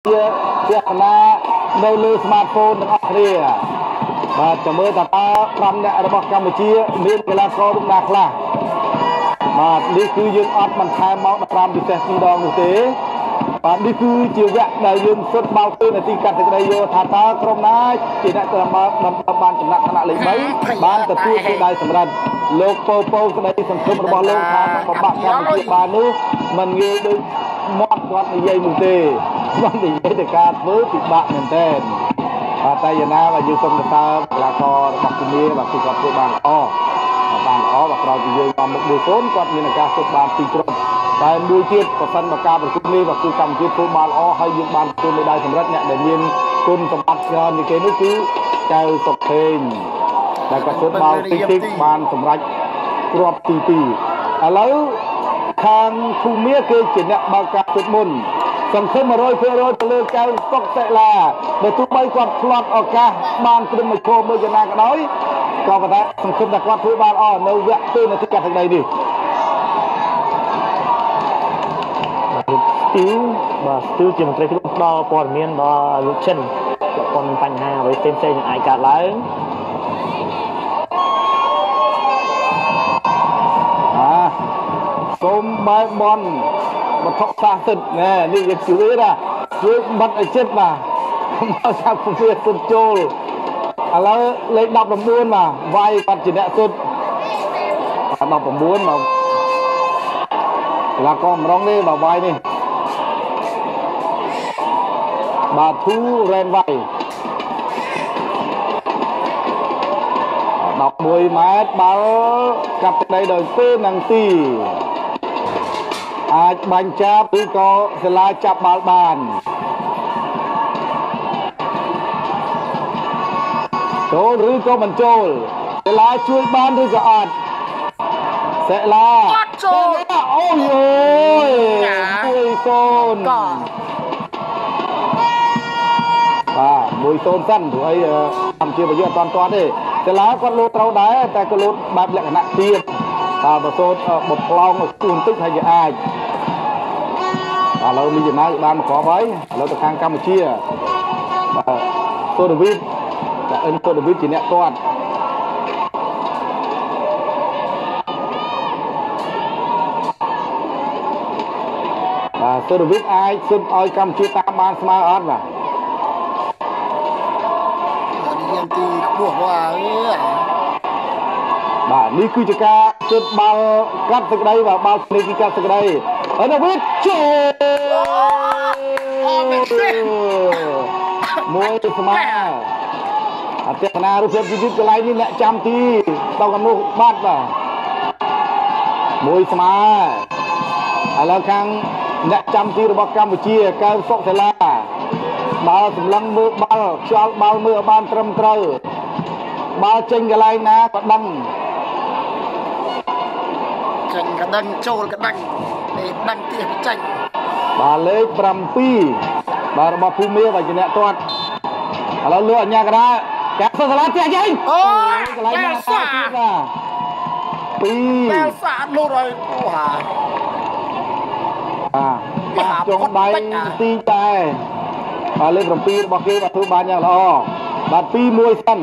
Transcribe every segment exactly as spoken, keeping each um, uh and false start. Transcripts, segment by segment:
ជាណានៅលើ smartphone ទាំងអស់គ្នាបាទចាំមើលថាតើក្រុមអ្នករបស់កម្ពុជាមានកីឡាកររូបណាខ្លះបាទនេះគឺយើងអត់បន្ថែមមកដល់ពិសេសពីរដងនោះទេបាទនេះគឺជាវគ្គដែលយើងសុទ្ធមកពេលនាទីកាត់សេចក្តីយកថាតើក្រុមណាជាអ្នកទៅបានបានចំណាត់ថ្នាក់លេខបីបានទទួលជាដៃសម្រាប់លោកពោពោក្តីសង្ឃឹមរបស់លោកថាបបាក់កម្ពុជាបាននោះមិនងាយដូចមាត់គាត់និយាយនោះទេគាត់និយាយទៅការធ្វើពិបាកមែនទែនបាទតែយ៉ាងណាបើយើងសូមសរសើរកីឡាកររបស់ជំនាញបាទគឺគាត់ធ្វើបានល្អបានល្អបាទក្រោយពីយើងបានមុខមួយសូនគាត់មានឱកាសធ្វើបានពីរក្រុមតែមួយទៀតប្រសិនបើការប្រកួតនេះបាទគឺកម្ពុជាធ្វើបានល្អហើយយើងបានទទួលមេដាយសម្រាប់អ្នកដែលមានគុណសម្បត្តិច្រើនជាងគេនោះគឺចៅសុកខេងដែលគាត់ធ្វើបាល់តិចតិចបានសម្រេចគ្រាប់ទីពីរឥឡូវខាងភូមាគេជាអ្នកបើកការទឹកមុនសង្ឃឹម một trăm phần trăm ទៅលើកៅសុកសិលាបើទោះបីគាត់ផ្លាត់ឱកាសបានព្រមមួយខោមួយយ៉ាងណាក៏ដោយក៏ប៉ុន្តែសង្ឃឹមថាគាត់ធ្វើបានអស់នៅវគ្គពេលនាទីកាត់ថ្ងៃនេះស្ទីលបាទស្ទីលជាមន្ត្រីគ្រប់ដល់ព័ត៌មានដល់លោកចិនប្រព័ន្ធបញ្ហាអ្វីផ្សេងៗនឹងអាចកើតឡើងអាសូមបែបបនបថុសាសិទ្ធណែនេះយើងជឿណាជួយបាត់ឲ្យចិត្តបាទមកចាប់ពវាសុទ្ធចូលឥឡូវលេខដប់៩បាទវាយបាត់ជាអ្នកសុទ្ធដប់៩មកកីឡាកកម្រងនេះបាទវាយនេះបាទធូរ៉ែនវាយដប់មួយម៉ែត្របាល់កាប់ដីដោយពេលនឹងទីអាចបាញ់ចាប់ឬក៏សាលាចាប់បាល់បានចូលឬក៏មិនចូលសាលាជួយបានឬក៏អត់សាលាអត់ចូលអូយអូយមួយសូនបាទមួយសូនសិនព្រោះអីកម្ពុជាប្រយុទ្ធអត់តាន់ទេសាលាគាត់លោតត្រូវដែរតែគាត់លោតបែបលក្ខណៈទៀតតើបើសូនបបផ្លោងឲ្យគូបន្តិចហើយវាអាចឥឡូវមីចំណាយបានមកគ្រាប់ហើយឥឡូវទៅខាងកម្ពុជាបាទសូដាវីតតែអិនសូដាវីតជាអ្នកទាត់បាទសូដាវីតអាចសុទ្ធឲ្យកម្ពុជាតាមបានស្មើអត់បាទនេះទីខ្ពស់បាទបាទនេះគឺជាការជិតបាល់កាត់សេចក្តីបាទបាល់ភ្លេចកាត់សេចក្តីហើយនៅវិទ្ចូលអូមែនទេមួយស្មើអតិថិណារូបភាពជីវិតកន្លែងនេះអ្នកចាំទីដល់កំនោះបាត់បាទមួយស្មើឥឡូវខាងអ្នកចាំទីរបស់កម្ពុជាកៅសុកសាលាបាល់សម្លឹងមើលបាល់ខ្យល់បាល់មើលឲ្យបានត្រឹមត្រូវបាល់ចេញកន្លែងណាក៏ដឹងចេញក៏ដឹងចូលក៏ដឹងនេះដឹងទីចេញបាល់លេខ7បាទរបស់ភូមាបាទជាអ្នកទាត់ឥឡូវលើអញ្ញាកណ្ដាលកាប់សាលាទៀតចេញអូយកន្លែងណាសាទៀតបាទពីរតែសាលូតឲ្យអូហាបាទចុងដៃទីតែបាទលេខ7របស់គេបាទធ្វើបានយ៉ាងល្អបាទពីរមួយសិន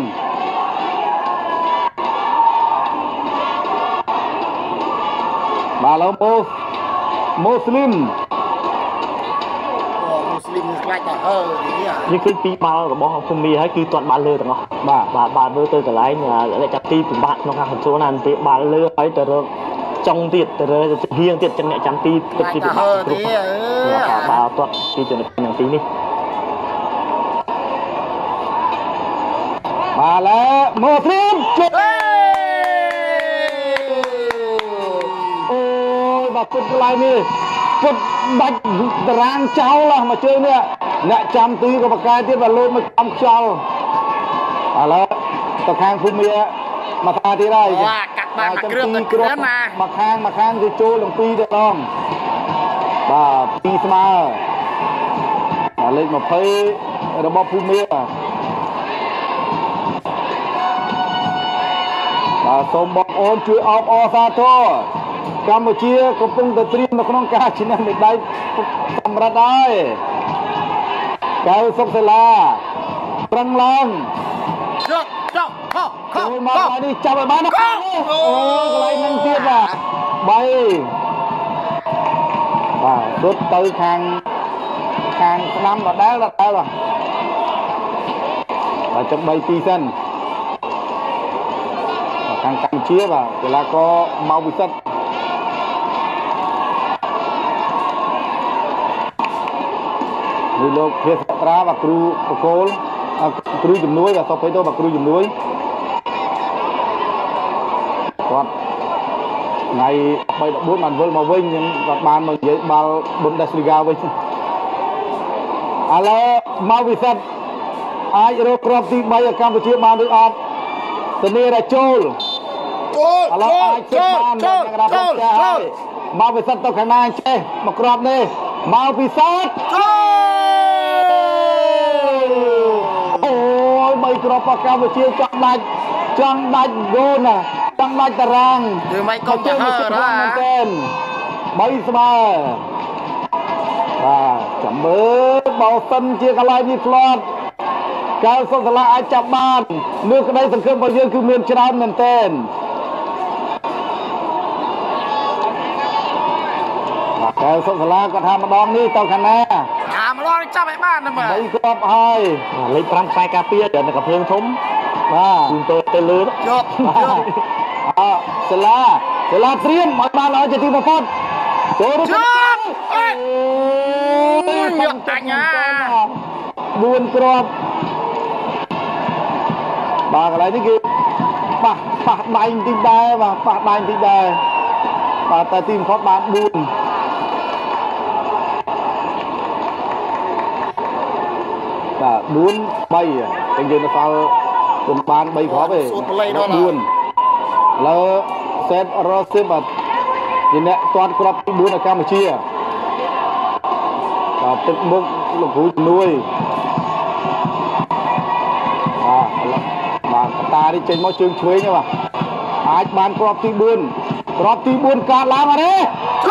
បាទឡូម៉ូមូស្លីមអូមូស្លីមខ្លាចតែអឺនេះគឺពីបាល់របស់ភូមិហើយគឺទាត់បាល់លើទាំងអស់បាទបាទបាល់លើទៅកន្លែងលេខចាប់ទីពិបាកក្នុងការkontrolណាទីបាល់លើហើយទៅរកចុងទៀតទៅរកហៀងទៀតអ្នកចាំទីទឹកទីពិបាកគ្រប់បាល់ទាត់ពីចំណុចទាំងពីរនេះបាទឡើមូស្លីមពុតកន្លែងនេះពុតបាច់តារាងចោលមកជើងនេះអ្នកចាំទីក៏បកកែទៀតបាទលោតមកចំខ្យល់ឥឡូវទៅខាងភូមិមកថាទៀតហើយកាត់បានមួយគ្រឿងទៅគ្រឿងណាមកខាងមកខាងគឺចូលទាំងពីរទៅដងបាទពីរស្មើបាទលេខ20របស់ភូមិបាទសូមបងប្អូនជួយអបអរសាទរកម្ពុជាកំពុងតែត្រៀមនៅក្នុងការឈ្នះមេដាយសម្រាប់ហើយកៅសុកសិលាប្រឹងឡើងចុះចុះខោខោមកនេះចាប់ឲ្យបានអូកន្លែងនឹងទៀតបាទបីបាទរត់ទៅខាងខាងស្ដាំដដែលដដែលបាទបាទចុះបីពីរសិនខាងកម្ពុជាបាទកីឡាករមកវិសិទ្ធនេះលោកភាសាត្រាបាទគ្រូបកគោលគ្រូជំនួយបាទសុខភ័យទៅបាទគ្រូជំនួយគាត់ថ្ងៃបីដបួនបានវិលមកវិញអញ្ចឹងគាត់បានមកនិយាយបាល់ Bundesliga វិញឥឡូវមកវិសិទ្ធអាចរកគ្រាប់ទីបីឲ្យកម្ពុជាបានឬអត់ធានារចូលចូលឥឡូវអាចចូលចូលចូលចូលមកវិសិទ្ធទៅខាងណាចេះមកគ្រាប់នេះមកពិសិដ្ឋអូយបីគ្រាប់របស់កម្ពុជាចង់ដាច់ចង់ដាច់ហ្គោលណាចង់ដាច់តារាងគឺមិនកុំទៅហើរណាមែនទេបីស្មើបាទចាំមើលបោសិនជាកន្លែងនេះផ្លត់កៅសុខសាលាអាចចាប់បានលើក្តីសង្ឃឹមរបស់យើងគឺមានច្រើនមែនទេកៅសុខសាលាគាត់ថាម្ដងនេះទៅខាងណាអាម្ដងនេះចាប់ឲ្យបានណាមើលបីគ្រាប់ហើយលេខប្រាំខ្សែការពារតែនៅកំភ្លើងធំបាទជូនទៅទៅលើជប់អើសាលាសាលាត្រៀមឲ្យបានឲ្យជាទីបំផុតចូលជប់អេយកតាញ់ណាបួនគ្រាប់បាទកន្លែងនេះគឺប៉ះប៉ះដៃបន្តិចដែរបាទប៉ះដៃបន្តិចដែរបាទតែទីបំផុតបានបួនបាទបួនបីតែយើងទៅសល់ពុំបានបីគ្រាប់ទេបួនលើសេតរ៉ូស៊ីបជាអ្នកទាត់គ្រាប់ទីបួននៅកម្ពុជាបាទទឹកមុខលោកគ្រូជំនួយបាទបាទកតានេះចេញមកជើងឆ្វេងបាទអាចបានគ្រាប់ទីបួនគ្រាប់ទីបួនកាត់ឡើងអត់ទេ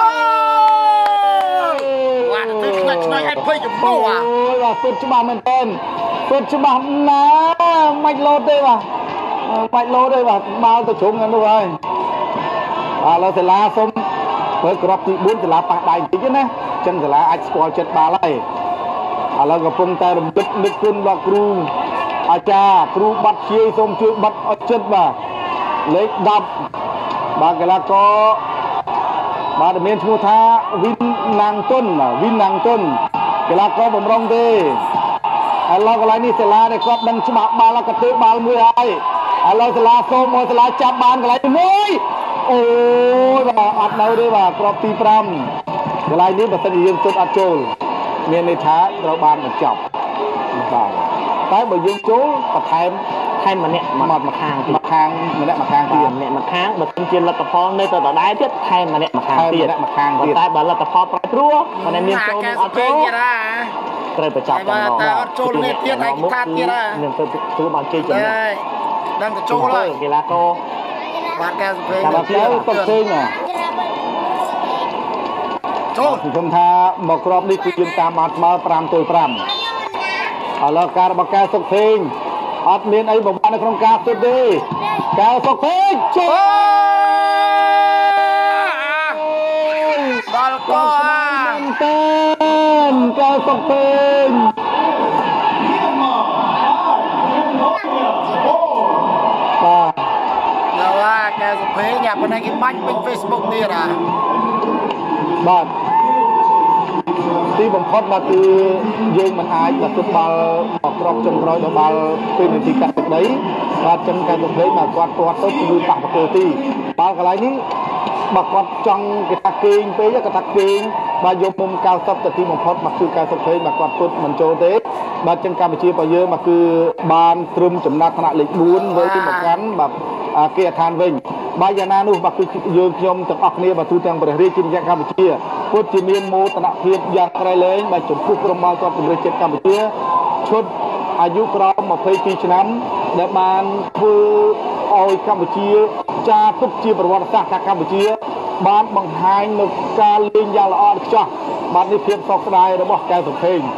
បាទទឹកឆ្នៃឆ្នៃឲ្យភ័យចំពោះអូយបាទពុតច្បាស់មែនតើពុតច្បាស់ណាមិនលោតទេបាទបាច់លោតទេបាទមកទៅជ្រុងហ្នឹងនោះហើយបាទឥឡូវសាលាសុំធ្វើគ្រាប់ទីបួនសាលាប៉ះដៃបន្តិចណាអញ្ចឹងសាលាអាចស្គាល់ចិត្តបាល់ហើយឥឡូវកំពុងតែរំលឹកនឹកគុណដល់គ្រូអាចារ្យគ្រូបាត់ជាយសូមជួយបាត់អត់ចិត្តបាទលេខដប់បាទកីឡាករបាទមានឈ្មោះថាវិនណាងតុនវិនណាងតុនកីឡាករបំរុងទេឥឡូវកន្លែងនេះសាលាដែលគាត់ដឹងច្បាស់បាល់ក៏ទៅបាល់មួយហើយឥឡូវសាលាសូមឲ្យសាលាចាប់បានកន្លែងមួយអូយបាទអត់នៅទេបាទគ្រាប់ទីប្រាំកន្លែងនេះបើសិនជាយើងទប់អត់ចូលមានន័យថាត្រូវបានបញ្ចប់បាទតែបើយើងចូលបន្ថែមថែមម្នាក់មកមកខាងមកខាងម្នាក់មកខាងទៀតម្នាក់មកខាងបើសិនជាលទ្ធផលនៅទៅដដែលទៀតថែមម្នាក់មកខាងទៀតម្នាក់មកខាងទៀតតែបើលទ្ធផលប្រែប្រួលបើមានចូលនឹងអត់ចូលត្រូវបញ្ចប់តែអត់ចូលនេះទៀតឯកថាទៀតហ่าនឹងទៅទទួលបានជ័យជំនះដឹងទៅចូលហើយកីឡាករបានកែសុភ័យទៅទៅសុភ័យណាចូលខ្ញុំថាមកក្របនេះគឺយើងតាមបានស្មើប្រាំទល់ប្រាំឥឡូវការរបស់កែសុភ័យអត់មានអីបំផាននៅក្នុងការទប់ទេកែសុភ័យចូលដល់កោតែកែសុភ័យបាទដល់កែសុភ័យញ៉ាំប៉ុណ្ណេះគេបាញ់ពេញ Facebook ទៀតហ่าបាទទីបំផុតបាទគឺយើងមិនអាចទៅទប់បាល់មកក្របចុងក្រោយដល់បាល់ពេលនាទីកាត់ទឹកដីបាទចឹងកែសុភ័យមកគាត់គាត់ទៅគឺប៉ះប្រកោទីបាល់កន្លែងនេះបើគាត់ចង់គេថាគេងពេកគាត់ថាគេងបាទយកមុំកៅសិបទៅទីបំផុតមកគឺកៅសុភ័យមកគាត់ពុតមិនចូលទេបាទចឹងកម្ពុជារបស់យើងមកគឺបានត្រឹមចំណាត់ថ្នាក់លេខបួនវិលទៅមកកាន់បាទគេអាឋានវិញបាទយ៉ាងណានោះបាទគឺយើងខ្ញុំទាំងអស់គ្នាបាទទូទាំងព្រះរាជាណាចក្រកម្ពុជាពុតជាមានមោទនភាពយ៉ាងក្រៃលែងបាទចំពោះក្រុមបាល់ទាត់ជម្រើសជាតិកម្ពុជាឈុតអាយុក្រោមម្ភៃពីរឆ្នាំដែលបានធ្វើឲ្យកម្ពុជាចារទុកជាប្រវត្តិសាស្ត្រថាកម្ពុជាបានបង្ហាញនូវការលេងយ៉ាងល្អឥតខ្ចោះបាទនេះភាពសោកស្ដាយរបស់កែសុភ័យឥ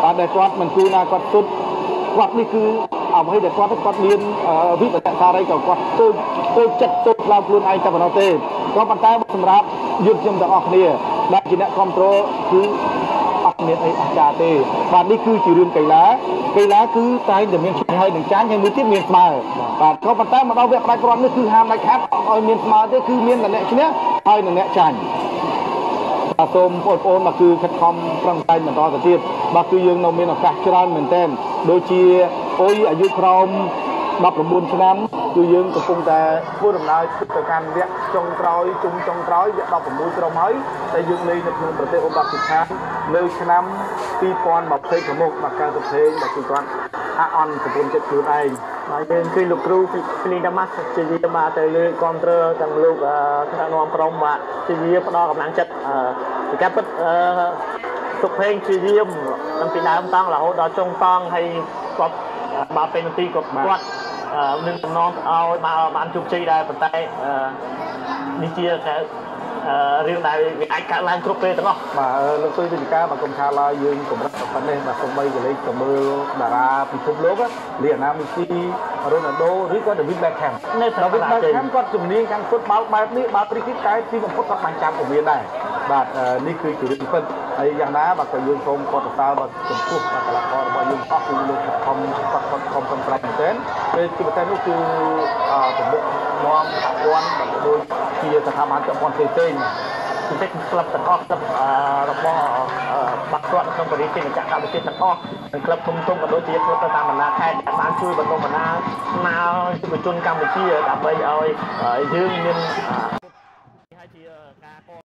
បាទដែលគាត់មិនគួរណាគាត់សុទ្ធគាត់នេះគឺអ្វីដែលគាត់គាត់មានវិបត្តិសារីក៏គាត់ទៅទៅចិត្តទៅផ្លាវខ្លួនឯងតែប៉ុណ្ណោះទេក៏ប៉ុន្តែសម្រាប់យើងខ្ញុំទាំងអស់គ្នាដែលជាអ្នកគ្រប់គ្រងគឺអត់មានអីអស្ចារ្យទេបាទនេះគឺជារឿងកីឡាកីឡាគឺតែតែមានឈ្នះហើយនឹងចាញ់ហើយមួយទៀតមានស្មើបាទក៏ប៉ុន្តែមកដល់វគ្គផ្ដាច់គ្រាន់នេះគឺហាមដាច់ខាត់ឲ្យមានស្មើទេគឺមានតែអ្នកឈ្នះហើយនឹងអ្នកចាញ់បាទសូមបងប្អូនមកគឺខិតខំប្រឹងប្រែងបន្តទៅទៀតបាទគឺយើងនៅមានឱកាសច្រើនមែនទែនដូចជាអុយអាយុក្រោមដប់៩ឆ្នាំគឺយើងកំពុងតែធ្វើដំណើរទៅកាន់វគ្គចុងក្រោយជុំចុងក្រោយវគ្គដប់៦ក្រុមហើយតែយើងលេងនៅក្នុងប្រទេសអ៊ុបគីស្ថាននៅឆ្នាំពីរពាន់ម្ភៃខាងមុខមកកើតទៅពេងដែលគឺគាត់អាអន់ប្រពន្ធចិត្តខ្លួនឯងហើយយើងឃើញលោកគ្រូពីលីដាម៉ាស់ជាយាមទៅលើគនត្រទាំងលោកថ្នាក់នាំក្រុមបាទជាយាផ្ដល់កម្លាំងចិត្តពីការពិតសុខភេងជាយាមតាំងពីដើមតង់រហូតដល់ចុងតង់ហើយគាត់មកពេលនាទីគាត់គាត់នឹងតំណងឲ្យបានជោគជ័យដែរប៉ុន្តែនេះជារឿងដែលវាអាចកើតឡើងគ្រប់ពេលទាំងអស់បាទលោកសុយវិទ្យាបាទគុំថាឡើយយើងកម្រិតប៉ុណ្ណេះបាទសូម្បីតែលេខទៅមើលតារាពិភពលោកលីអាណាមីស៊ីរ៉ូណាល់ដូឬក៏ដាវីតបែកខាំនៅដាវីតបែកខាំគាត់ជំនាញខាងហ្វុតបាល់បែបនេះបាល់ព្រីគីតតែទីបំផុតគាត់បានចាប់ពមៀនដែរបាទនេះគឺជារឿងពិតហើយយ៉ាងណាបាទក៏យើងសូមគាត់ទៅតើបាទចំពោះកីឡាកររបស់យើងអស់គឺលោកខំគាត់គាត់ខំប្រឹងប្រែងមែនទែនពេលទីប្រទេសនោះគឺប្រមុខនាំសហព័ន្ធបាទដូចជាស្ថាប័នពាក់ព័ន្ធផ្សេងៗគឺតែក្លឹបទាំងអស់ក្លឹបរបស់បាក់គាត់ក្នុងប្រទេសជាតិកម្ពុជាទាំងអស់និងក្លឹបធំៗក៏ដូចជាក្លឹបទៅតាមបណ្ដាខេត្តដែលបានជួយបណ្ដុំបណ្ដាលស្មារតីយុវជនកម្ពុជាដើម្បីឲ្យយើងមាន